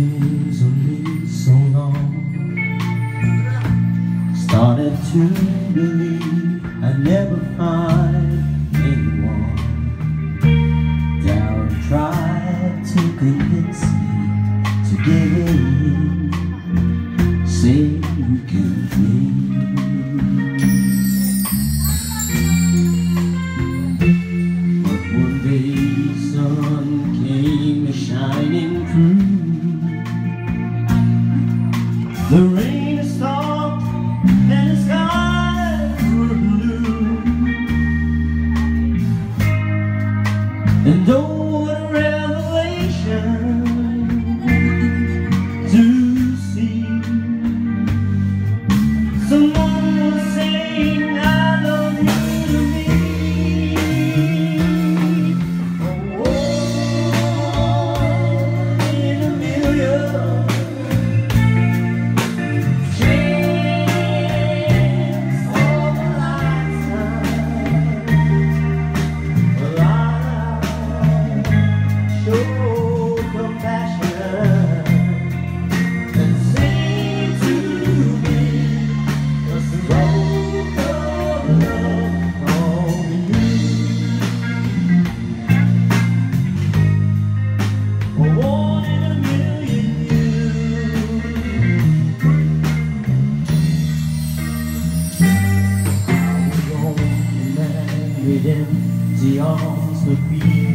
seems only so long. Started to believe I'd never find anyone. Doubt tried to convince me to give in. Say you can leave. But one day the sun came shining through. The rain stopped and the skies were blue. And oh, what a revelation to see someone was saying I love you to me. Oh, in a million. With empty arms would be